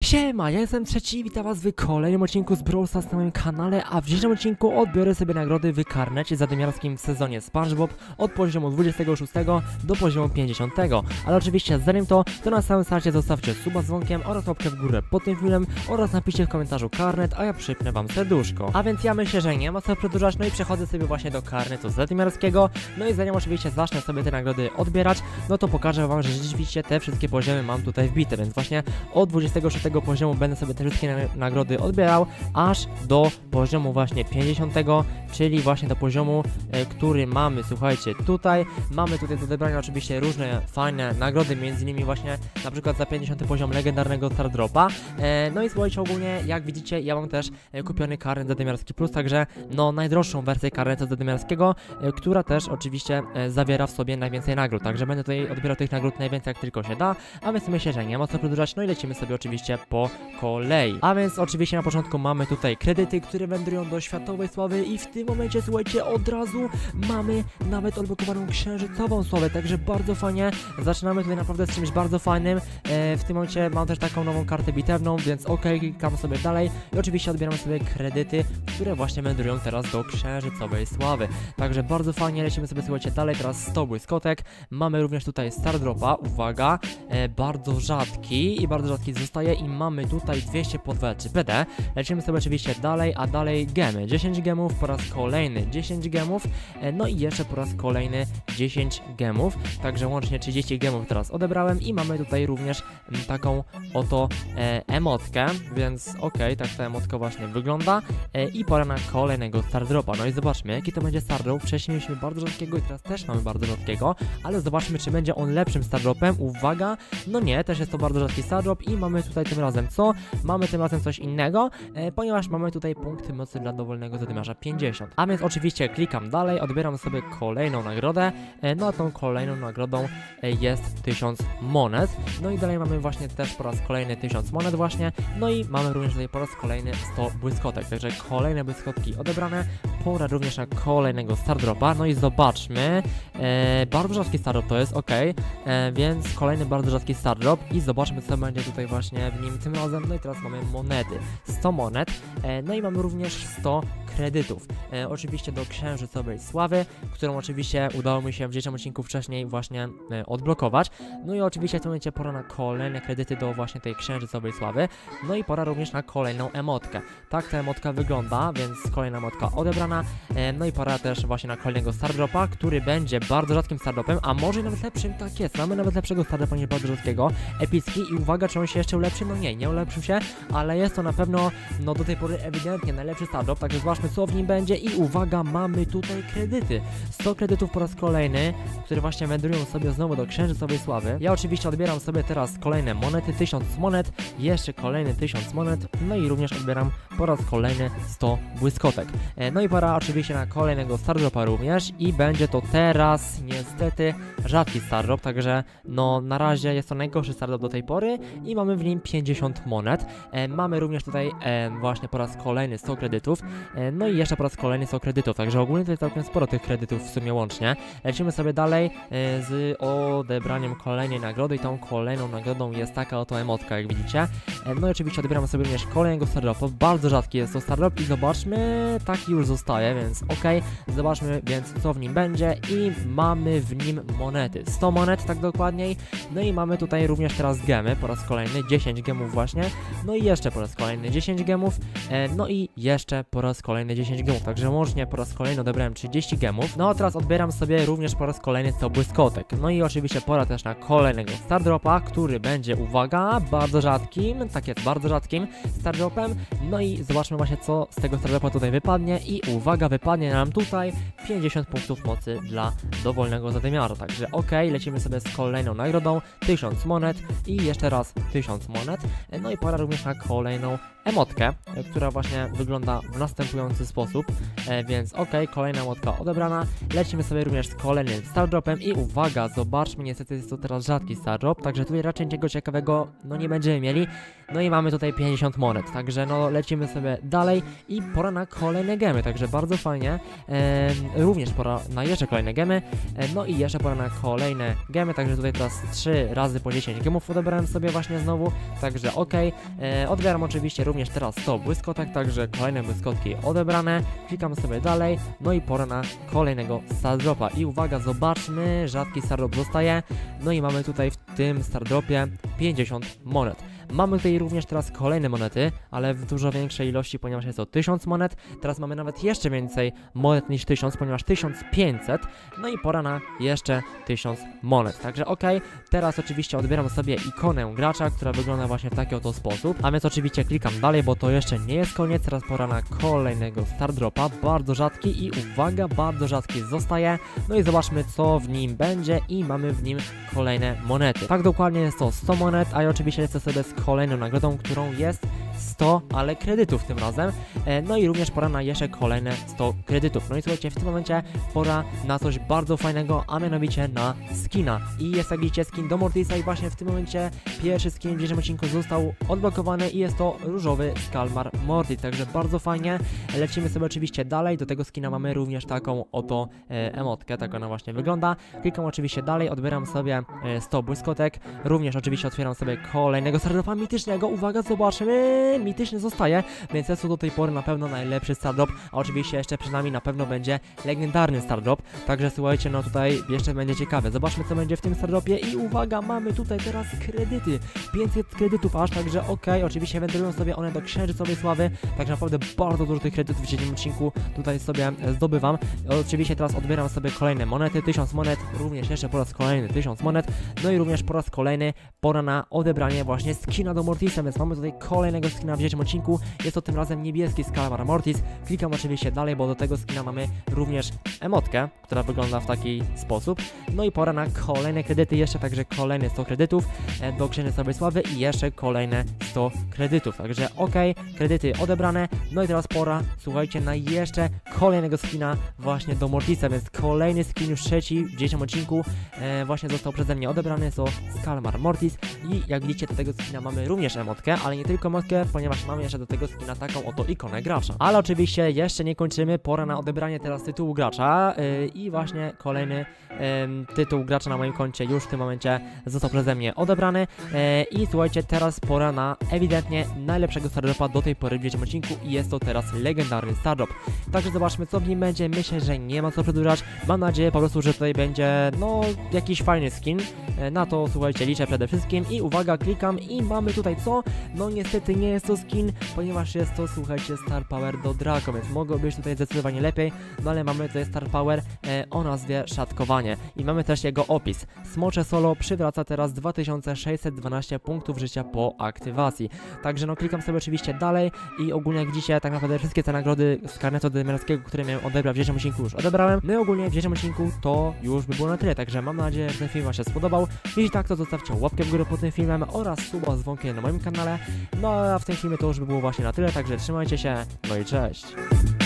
Siema, ja jestem Trzeci i witam was w kolejnym odcinku z Brawl Stars na moim kanale, a w dzisiejszym odcinku odbiorę sobie nagrody w karnecie zadymiarskim w sezonie SpongeBob od poziomu 26 do poziomu 50. Ale oczywiście zanim to na samym starcie zostawcie suba z dzwonkiem oraz łapkę w górę pod tym filmem oraz napiszcie w komentarzu karnet, a ja przypnę wam serduszko. A więc ja myślę, że nie ma co przedłużać, no i przechodzę sobie właśnie do karnetu zadymiarskiego. No i zanim oczywiście zacznę sobie te nagrody odbierać, no to pokażę wam, że rzeczywiście te wszystkie poziomy mam tutaj wbite, więc właśnie od 26 poziomu będę sobie te wszystkie nagrody odbierał aż do poziomu właśnie 50, czyli właśnie do poziomu, który mamy, słuchajcie, tutaj mamy do odebrania oczywiście różne fajne nagrody, między innymi właśnie na przykład za 50 poziom legendarnego Star Dropa. No i słuchajcie, ogólnie jak widzicie, ja mam też kupiony karnet zadymiarski plus, także no najdroższą wersję karnetu zadymiarskiego, która też oczywiście zawiera w sobie najwięcej nagród, także będę tutaj odbierał tych nagród najwięcej jak tylko się da, a więc myślę, że nie ma co przedłużać, no i lecimy sobie oczywiście po kolei. A więc oczywiście na początku mamy tutaj kredyty, które wędrują do światowej sławy i w tym momencie, słuchajcie, od razu mamy nawet odblokowaną księżycową sławę, także bardzo fajnie, zaczynamy tutaj naprawdę z czymś bardzo fajnym. W tym momencie mam też taką nową kartę bitewną, więc ok, klikam sobie dalej i oczywiście odbieram sobie kredyty, które właśnie wędrują teraz do księżycowej sławy, także bardzo fajnie, lecimy sobie, słuchajcie, dalej, teraz 100 błyskotek, mamy również tutaj Star Dropa, uwaga, bardzo rzadki zostaje i mamy tutaj 200 podwalczy PD, lecimy sobie oczywiście dalej, a dalej gemy, 10 gemów, po raz kolejny 10 gemów, no i jeszcze po raz kolejny 10 gemów, także łącznie 30 gemów teraz odebrałem i mamy tutaj również taką oto emotkę, więc ok, tak ta emotka właśnie wygląda i pora na kolejnego Star Dropa. No i zobaczmy, jaki to będzie Star Drop. Wcześniej mieliśmy bardzo rzadkiego i teraz też mamy bardzo rzadkiego, ale zobaczmy, czy będzie on lepszym Star Dropem. Uwaga, no nie, też jest to bardzo rzadki Star Drop i mamy tutaj tym razem co? Mamy tym razem coś innego, ponieważ mamy tutaj punkty mocy dla dowolnego zadymiarza 50. A więc oczywiście klikam dalej, odbieram sobie kolejną nagrodę, no a tą kolejną nagrodą jest 1000 monet. No i dalej mamy właśnie też po raz kolejny 1000 monet właśnie, no i mamy również tutaj po raz kolejny 100 błyskotek, także kolejne błyskotki odebrane, pora również na kolejnego Star Dropa. No i zobaczmy, bardzo rzadki Star Drop to jest, ok, więc kolejny bardzo rzadki Star Drop i zobaczmy, co będzie tutaj właśnie w nim tym razem. No i teraz mamy monety, 100 monet, no i mamy również 100 kredytów, oczywiście do księżycowej sławy, którą oczywiście udało mi się w dzisiejszym odcinku wcześniej właśnie odblokować. No i oczywiście w tym momencie pora na kolejne kredyty do właśnie tej księżycowej sławy, no i pora również na kolejną emotkę. Tak ta emotka wygląda, więc kolejna emotka odebrana, no i pora też właśnie na kolejnego Star Dropa, który będzie bardzo rzadkim Star Dropem, a może nawet lepszym, tak jest, mamy nawet lepszego Star Dropa niż bardzo rzadkiego, epicki i uwaga, czy on się jeszcze ulepszy? No nie ulepszył się, ale jest to na pewno, no do tej pory ewidentnie najlepszy Star Drop, także zobaczmy, co w nim będzie i uwaga, mamy tutaj kredyty, 100 kredytów po raz kolejny, które właśnie wędrują sobie znowu do księżycowej sławy. Ja oczywiście odbieram sobie teraz kolejne monety, 1000 monet, jeszcze kolejny 1000 monet, no i również odbieram po raz kolejny 100 błyskotek. No i pora oczywiście na kolejnego Star Dropa również i będzie to teraz niestety rzadki Star Drop, także no na razie jest to najgorszy Star Drop do tej pory i mamy w nim 50 monet. Mamy również tutaj właśnie po raz kolejny 100 kredytów, no i jeszcze po raz kolejny 100 kredytów, także ogólnie tutaj całkiem sporo tych kredytów w sumie łącznie. Lecimy sobie dalej z odebraniem kolejnej nagrody i tą kolejną nagrodą jest taka oto emotka, jak widzicie. No i oczywiście odbieramy sobie również kolejnego Star Dropa, bardzo rzadki jest to Star Drop i zobaczmy, taki już zostaje, więc ok, zobaczmy więc, co w nim będzie i mamy w nim monety, 100 monet tak dokładniej, no i mamy tutaj również teraz gemy, po raz kolejny 10 gemów właśnie, no i jeszcze po raz kolejny 10 gemów, no i jeszcze po raz kolejny 10 gemów, także łącznie po raz kolejny odebrałem 30 gemów, no a teraz odbieram sobie również po raz kolejny 100 błyskotek, no i oczywiście pora też na kolejnego Star Dropa, który będzie, uwaga, bardzo rzadkim, tak jest, bardzo rzadkim Star Dropem, no i zobaczmy właśnie, co z tego Star Dropa tutaj wypadnie i uwaga, wypadnie nam tutaj 50 punktów mocy dla dowolnego zadymiarza, także ok, lecimy sobie z kolejną nagrodą, 1000 monet i jeszcze raz 1000 monet, no i pora również na kolejną emotkę, która właśnie wygląda w następujący sposób, więc ok, kolejna emotka odebrana, lecimy sobie również z kolejnym star dropem i uwaga, zobaczmy, niestety jest to teraz rzadki star drop, także tutaj raczej niczego ciekawego no nie będziemy mieli, no i mamy tutaj 50 monet, także no lecimy sobie dalej i pora na kolejne gemy, także bardzo fajnie, również pora na jeszcze kolejne gemy, no i jeszcze pora na kolejne gemy, także tutaj teraz 3 razy po 10 gemów odebrałem sobie właśnie znowu, także ok, odbieram oczywiście również teraz 100 błyskotek, także kolejne błyskotki odebrane, klikam sobie dalej, no i pora na kolejnego star dropa i uwaga, zobaczmy, rzadki star drop zostaje, no i mamy tutaj w tym star dropie 50 monet. Mamy tutaj również teraz kolejne monety, ale w dużo większej ilości, ponieważ jest to 1000 monet. Teraz mamy nawet jeszcze więcej monet niż 1000, ponieważ 1500. No i pora na jeszcze 1000 monet. Także ok, teraz oczywiście odbieram sobie ikonę gracza, która wygląda właśnie w taki oto sposób. A więc oczywiście klikam dalej, bo to jeszcze nie jest koniec. Teraz pora na kolejnego star dropa, bardzo rzadki i uwaga, bardzo rzadki zostaje. No i zobaczmy, co w nim będzie i mamy w nim kolejne monety. Tak dokładnie jest to 100 monet, a ja oczywiście lecę sobie z kolejną nagrodą, którą jest 100, ale kredytów tym razem. No i również pora na jeszcze kolejne 100 kredytów. No i słuchajcie, w tym momencie pora na coś bardzo fajnego, a mianowicie na skina. I jest, jak widzicie, skin do Mortisa i właśnie w tym momencie pierwszy skin w dzisiejszym odcinku został odblokowany i jest to różowy Skalmar Mortis, także bardzo fajnie. Lecimy sobie oczywiście dalej, do tego skina mamy również taką oto emotkę, tak ona właśnie wygląda. Klikam oczywiście dalej, odbieram sobie 100 błyskotek, również oczywiście otwieram sobie kolejnego stardropa mitycznego, uwaga, zobaczymy, mityczny zostaje, więc jest to do tej pory na pewno najlepszy stardrop, a oczywiście jeszcze przed nami na pewno będzie legendarny stardrop, także słuchajcie, no tutaj jeszcze będzie ciekawe, zobaczmy, co będzie w tym stardropie i uwaga, mamy tutaj teraz kredyty, 500 kredytów aż, także ok, oczywiście wędrują sobie one do księżycowej sławy, także naprawdę bardzo dużo tych kredytów w dzisiejszym odcinku tutaj sobie zdobywam. Oczywiście teraz odbieram sobie kolejne monety, 1000 monet, również jeszcze po raz kolejny 1000 monet, no i również po raz kolejny pora na odebranie właśnie skina do Mortisa, więc mamy tutaj kolejnego skina w dzisiejszym odcinku, jest to tym razem niebieski Skalmar Mortis. Klikam oczywiście dalej, bo do tego skina mamy również emotkę, która wygląda w taki sposób, no i pora na kolejne kredyty jeszcze, także kolejne 100 kredytów do księżycowej sławy i jeszcze kolejne 100 kredytów, także ok, kredyty odebrane, no i teraz pora, słuchajcie, na jeszcze kolejnego skina właśnie do Mortisa, więc kolejny skin, już trzeci w dzisiejszym odcinku właśnie został przeze mnie odebrany, jest to Skalmar Mortis i jak widzicie, do tego skina mamy również emotkę, ale nie tylko emotkę, ponieważ mamy jeszcze do tego skina taką oto ikonę gracza. Ale oczywiście jeszcze nie kończymy, pora na odebranie teraz tytułu gracza i właśnie kolejny tytuł gracza na moim koncie już w tym momencie został przeze mnie odebrany i słuchajcie, teraz pora na ewidentnie najlepszego stardropa do tej pory w dzisiejszym odcinku i jest to teraz legendarny stardrop. Także zobaczmy, co w nim będzie, myślę, że nie ma co przedłużać, mam nadzieję po prostu, że tutaj będzie no jakiś fajny skin, na to słuchajcie, liczę przede wszystkim i uwaga, klikam i mamy tutaj co? No niestety nie jest to skin, ponieważ jest to, słuchajcie, Star Power do Draco, więc mogło być tutaj zdecydowanie lepiej, no ale mamy tutaj Star Power o nazwie Szatkowanie i mamy też jego opis. Smocze Solo przywraca teraz 2612 punktów życia po aktywacji. Także no klikam sobie oczywiście dalej i ogólnie jak widzicie, tak naprawdę wszystkie te nagrody z karnetu demerskiego, które miałem odebrać w dzisiejszym odcinku, już odebrałem. No i ogólnie w dzisiejszym odcinku to już by było na tyle, także mam nadzieję, że ten film wam się spodobał. Jeśli tak, to zostawcie łapkę w górę pod tym filmem oraz suba z dzwonkiem na moim kanale. No a w tym filmie to już by było właśnie na tyle, także trzymajcie się, no i cześć!